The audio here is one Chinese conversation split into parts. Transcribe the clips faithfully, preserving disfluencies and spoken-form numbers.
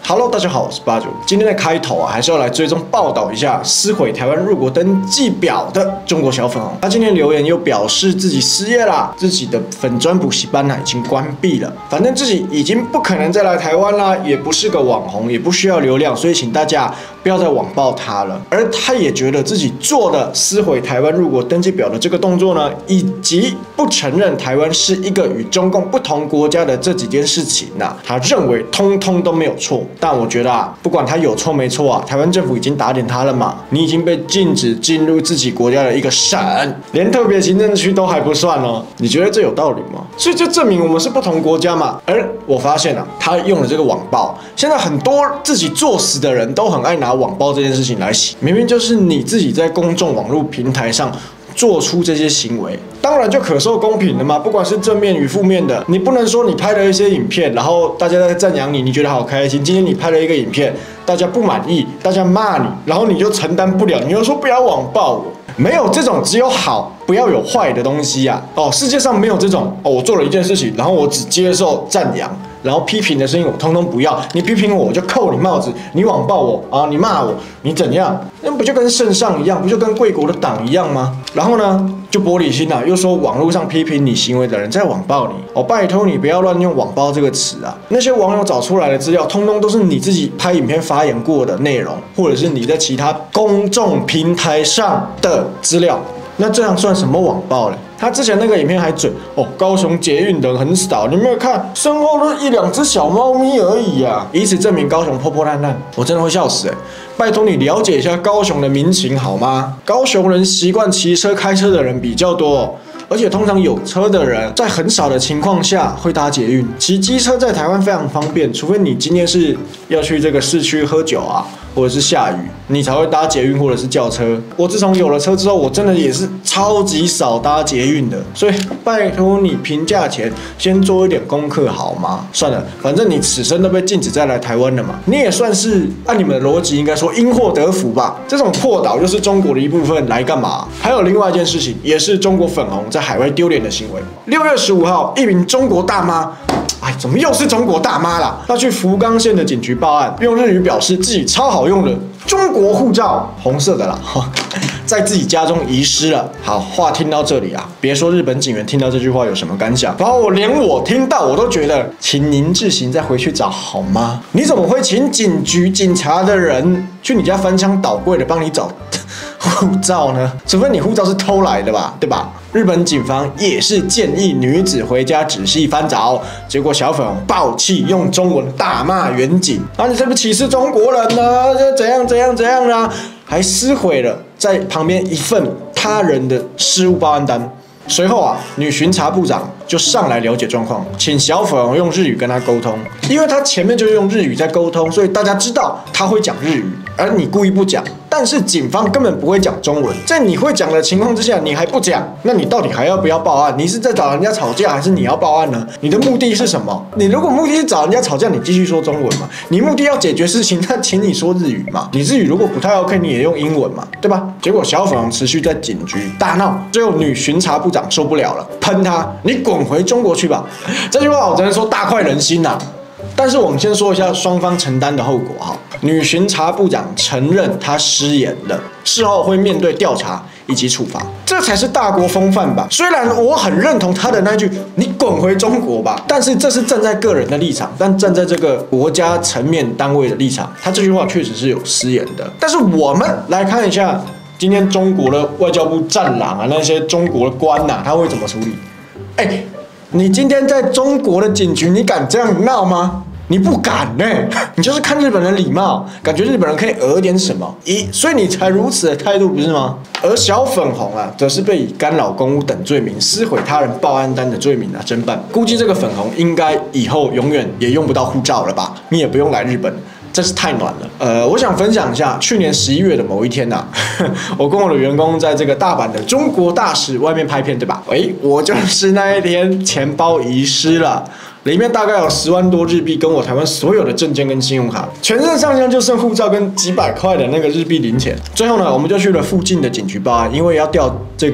Hello， 大家好，我是八九。今天的开头啊，还是要来追踪报道一下撕毁台湾入国登记表的中国小粉红。他今天留言又表示自己失业啦，自己的粉专补习班呢、啊、已经关闭了，反正自己已经不可能再来台湾啦，也不是个网红，也不需要流量，所以请大家不要再网暴他了。而他也觉得自己做的撕毁台湾入国登记表的这个动作呢，以及不承认台湾是一个与中共不同国家的这几件事情呐、啊，他认为通通都没有错。但我觉得啊，不管他有错没错啊，台湾政府已经打点他了嘛，你已经被禁止进入自己国家的一个省，连特别行政区都还不算哦。你觉得这有道理吗？所以就证明我们是不同国家嘛。而我发现啊，他用了这个网暴，现在很多自己作死的人都很爱拿网暴这件事情来洗，明明就是你自己在公众网络平台上做出这些行为，当然就可受公平的嘛，不管是正面与负面的，你不能说你拍了一些影片，然后大家在赞扬你，你觉得好开心。今天你拍了一个影片，大家不满意，大家骂你，然后你就承担不了，你又说不要网暴我，没有这种只有好不要有坏的东西啊！哦，世界上没有这种哦，我做了一件事情，然后我只接受赞扬，然后批评的声音我通通不要，你批评我我就扣你帽子，你网暴我啊，你骂我，你怎样？那不就跟圣上一样，不就跟贵国的党一样吗？然后呢，就玻璃心啊，又说网络上批评你行为的人在网暴你，哦，拜托你不要乱用网暴这个词啊！那些网友找出来的资料，通通都是你自己拍影片发言过的内容，或者是你在其他公众平台上的资料。那这样算什么网暴嘞？他之前那个影片还准哦，高雄捷运人很少，你没有看，身后都一两只小猫咪而已啊，以此证明高雄破破烂烂，我真的会笑死哎、欸！拜托你了解一下高雄的民情好吗？高雄人习惯骑车开车的人比较多、哦。而且通常有车的人在很少的情况下会搭捷运，骑机车在台湾非常方便，除非你今天是要去这个市区喝酒啊，或者是下雨，你才会搭捷运或者是轿车。我自从有了车之后，我真的也是超级少搭捷运的，所以拜托你评价前先做一点功课好吗？算了，反正你此生都被禁止再来台湾了嘛，你也算是按你们的逻辑应该说因祸得福吧。这种破岛就是中国的一部分，来干嘛？还有另外一件事情，也是中国粉红在海外丢脸的行为。六月十五号，一名中国大妈，哎，怎么又是中国大妈啦？她去福冈县的警局报案，用日语表示自己超好用的中国护照，红色的啦，在自己家中遗失了。好，话听到这里啊，别说日本警员听到这句话有什么感想，然后我连我听到我都觉得，请您自行再回去找好吗？你怎么会请警局警察的人去你家翻箱倒柜的帮你找护照呢？除非你护照是偷来的吧，对吧？日本警方也是建议女子回家仔细翻找，结果小粉红爆气，用中文大骂远警啊！你是不是歧视中国人呢？怎样怎样怎样啦、啊？还撕毁了在旁边一份他人的失物报案单。随后啊，女巡查部长就上来了解状况，请小粉红用日语跟他沟通，因为他前面就用日语在沟通，所以大家知道他会讲日语，而你故意不讲。但是警方根本不会讲中文，在你会讲的情况之下，你还不讲，那你到底还要不要报案？你是在找人家吵架，还是你要报案呢？你的目的是什么？你如果目的是找人家吵架，你继续说中文嘛；你目的要解决事情，那请你说日语嘛。你日语如果不太 OK， 你也用英文嘛，对吧？结果小粉红持续在警局大闹，最后女巡查部长受不了了，喷他：“你滚回中国去吧！”这句话我只能说大快人心呐、啊。但是我们先说一下双方承担的后果哈。女巡查部长承认她失言了，事后会面对调查以及处罚，这才是大国风范吧。虽然我很认同她的那句“你滚回中国吧”，但是这是站在个人的立场，但站在这个国家层面单位的立场，她这句话确实是有失言的。但是我们来看一下今天中国的外交部战狼啊，那些中国的官呐、啊，他会怎么处理？哎，你今天在中国的警局，你敢这样闹吗？你不敢呢、欸，你就是看日本人礼貌，感觉日本人可以讹点什么，咦，所以你才如此的态度，不是吗？而小粉红啊，则是被以干扰公务等罪名、撕毁他人报案单的罪名啊侦办。估计这个粉红应该以后永远也用不到护照了吧？你也不用来日本。真是太暖了。呃，我想分享一下，去年十一月的某一天呐、啊，我跟我的员工在这个大阪的中国大使外面拍片，对吧？哎，我就是那一天钱包遗失了。里面大概有十万多日币，跟我台湾所有的证件跟信用卡，全身上下就剩护照跟几百块的那个日币零钱。最后呢，我们就去了附近的警局报案，因为要调这个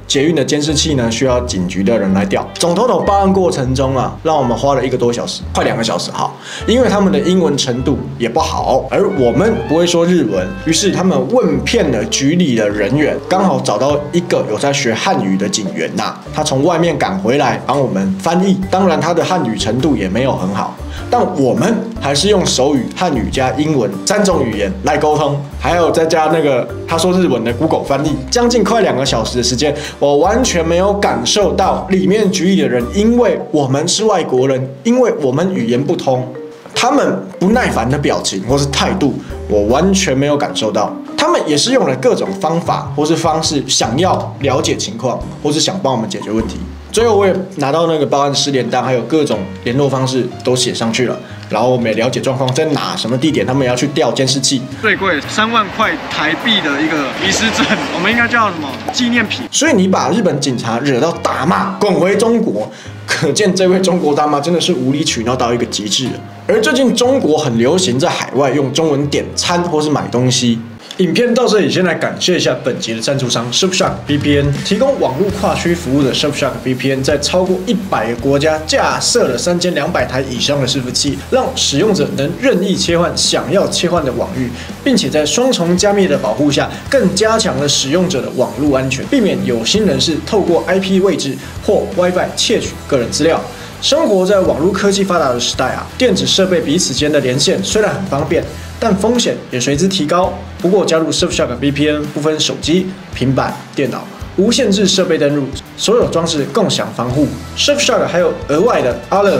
捷运的监视器呢，需要警局的人来调。总统统报案过程中啊，让我们花了一个多小时，快两个小时哈。因为他们的英文程度也不好，而我们不会说日文，于是他们问遍了局里的人员，刚好找到一个有在学汉语的警员呐、啊，他从外面赶回来帮我们翻译。当然，他的汉语程度也没有很好，但我们还是用手语、汉语加英文三种语言来沟通，还有再加那个他说日文的 Google 翻译，将近快两个小时的时间，我完全没有感受到里面局里的人，因为我们是外国人，因为我们语言不通，他们不耐烦的表情或是态度，我完全没有感受到。他们也是用了各种方法或是方式，想要了解情况，或是想帮我们解决问题。最后我也拿到那个报案失联单，还有各种联络方式都写上去了。然后我们也了解状况在哪什么地点，他们要去调监视器。 最贵三万块台币的一个遗失证，我们应该叫什么纪念品？ 所以你把日本警察惹到大骂，滚回中国，可见这位中国大妈真的是无理取闹到一个极致了。而最近中国很流行在海外用中文点餐或是买东西。影片到这里，先来感谢一下本集的赞助商 Surfshark V P N， 提供网络跨区服务的 Surfshark V P N， 在超过一百个国家架设了三千两百台以上的伺服器，让使用者能任意切换想要切换的网域，并且在双重加密的保护下，更加强了使用者的网络安全，避免有心人士透过 I P 位置或 WiFi 窃取个人资料。生活在网络科技发达的时代啊，电子设备彼此间的连线虽然很方便，但风险也随之提高。不过加入 Surfshark V P N， 不分手机、平板、电脑，无限制设备登录，所有装置共享防护。Surfshark 还有额外的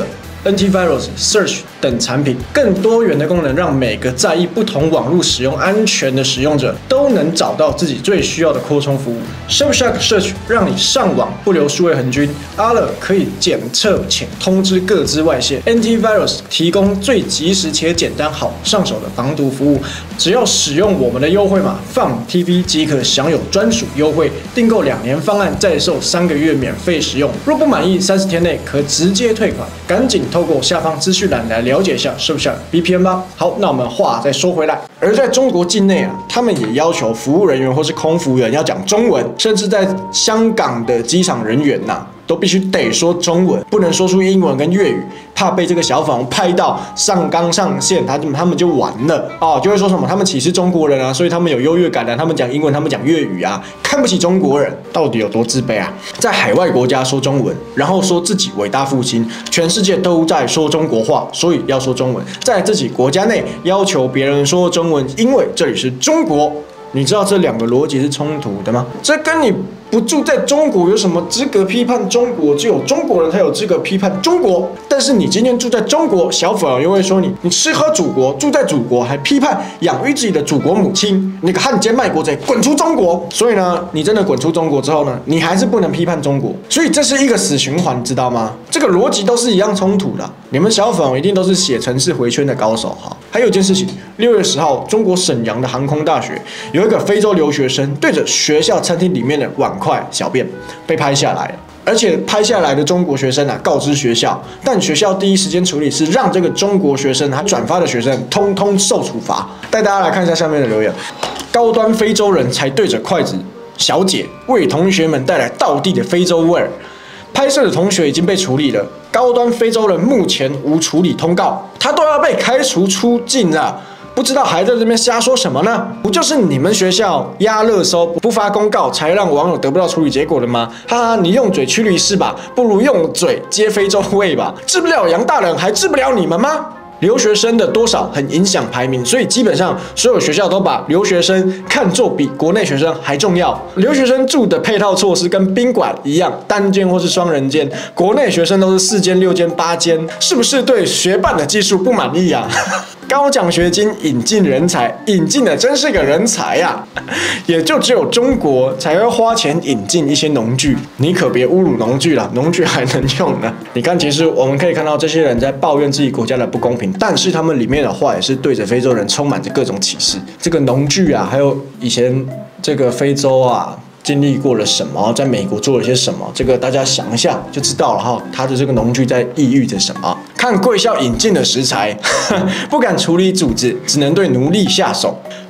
Antivirus、Search 等产品，更多元的功能，让每个在意不同网络使用安全的使用者都能找到自己最需要的扩充服务。Surfshark Search 让你上网不留数位痕迹 ，Alert 可以检测且通知各自外泄 ，Antivirus 提供最及时且简单好上手的防毒服务。只要使用我们的优惠码 F U N T V 即可享有专属优惠，订购两年方案再售三个月免费使用。若不满意，三十天内可直接退款。赶紧透过下方资讯栏来了解一下是不是 V P N 吧。好，那我们话再说回来，而在中国境内啊，他们也要求服务人员或是空服员要讲中文，甚至在香港的机场人员呐、啊。都必须得说中文，不能说出英文跟粤语，怕被这个小粉红拍到上纲上线，他他们就完了哦，就会说什么他们歧视中国人啊，所以他们有优越感啊，他们讲英文，他们讲粤语啊，看不起中国人，到底有多自卑啊？在海外国家说中文，然后说自己伟大复兴，全世界都在说中国话，所以要说中文，在自己国家内要求别人说中文，因为这里是中国。你知道这两个逻辑是冲突的吗？这跟你不住在中国有什么资格批判中国？只有中国人才有资格批判中国。但是你今天住在中国，小粉又会说你，你吃喝祖国，住在祖国还批判养育自己的祖国母亲，你个汉奸卖国贼，滚出中国！所以呢，你真的滚出中国之后呢，你还是不能批判中国。所以这是一个死循环，知道吗？这个逻辑都是一样冲突的。你们小粉一定都是写程式回圈的高手哈。还有一件事情，六月十号，中国沈阳的航空大学有一个非洲留学生对着学校餐厅里面的碗筷小便被拍下来了，而且拍下来的中国学生啊告知学校，但学校第一时间处理是让这个中国学生还转发的学生通通受处罚。带大家来看一下下面的留言：高端非洲人才对着筷子小姐为同学们带来道地的非洲味儿。拍摄的同学已经被处理了，高端非洲人目前无处理通告，他都要被开除出境了。不知道还在这边瞎说什么呢？不就是你们学校压热搜不发公告，才让网友得不到处理结果的吗？哈哈，你用嘴驱驴是吧？不如用嘴接非洲味吧。治不了杨大人，还治不了你们吗？留学生的多少很影响排名，所以基本上所有学校都把留学生看作比国内学生还重要。留学生住的配套措施跟宾馆一样，单间或是双人间，国内学生都是四间、六间、八间，是不是对学办的技术不满意啊？高奖学金引进人才，引进的真是个人才呀、啊！也就只有中国才会花钱引进一些农具，你可别侮辱农具了，农具还能用呢。你看，其实我们可以看到这些人在抱怨自己国家的不公平，但是他们里面的话也是对着非洲人充满着各种歧视。这个农具啊，还有以前这个非洲啊。经历过了什么，在美国做了些什么，这个大家想一下就知道了哈。他的这个农具在抑郁着什么？看贵校引进的食材，不敢处理组织，只能对奴隶下手。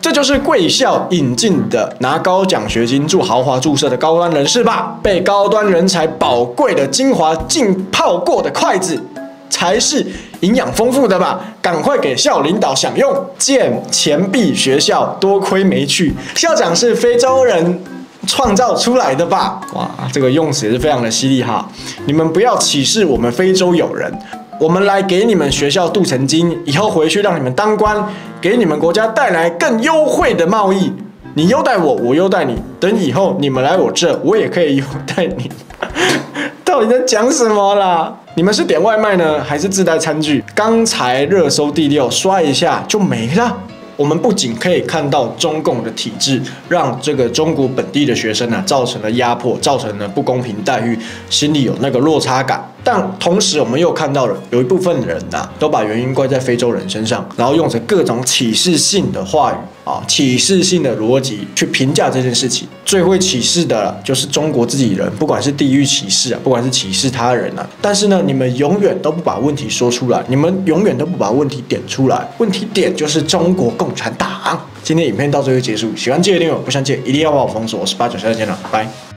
这就是贵校引进的拿高奖学金、住豪华住舍的高端人士吧？被高端人才宝贵的精华浸泡过的筷子，才是营养丰富的吧？赶快给校领导享用！见钱币学校，多亏没去。校长是非洲人创造出来的吧？哇，这个用词也是非常的犀利哈！你们不要歧视我们非洲友人。我们来给你们学校镀层金，以后回去让你们当官，给你们国家带来更优惠的贸易。你优待我，我优待你，等以后你们来我这，我也可以优待你。到底在讲什么啦？你们是点外卖呢，还是自带餐具？刚才热搜第六，刷一下就没了。我们不仅可以看到中共的体制让这个中国本地的学生啊造成了压迫，造成了不公平待遇，心里有那个落差感。但同时，我们又看到了有一部分人呐、啊，都把原因怪在非洲人身上，然后用着各种歧视性的话语啊、歧视性的逻辑去评价这件事情。最会歧视的就是中国自己人，不管是地域歧视啊，不管是歧视他人啊。但是呢，你们永远都不把问题说出来，你们永远都不把问题点出来。问题点就是中国共产党。今天影片到这就结束，喜欢记得订阅，不想记得一定要把我封锁。我是八九三，见了，拜。